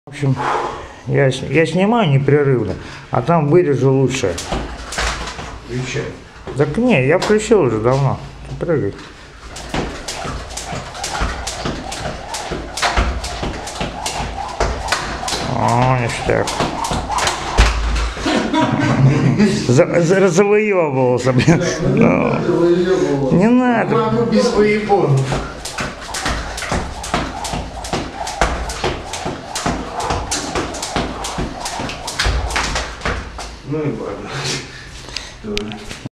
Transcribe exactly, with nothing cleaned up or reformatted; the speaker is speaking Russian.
В общем, я, я снимаю непрерывно, а там вырежу лучше. Включай. Так не, я включил уже давно. Ты прыгай. О, ништяк. За, за, завоевывался, блин. Ну, не надо. Могу без поебонов. Ну и ладно.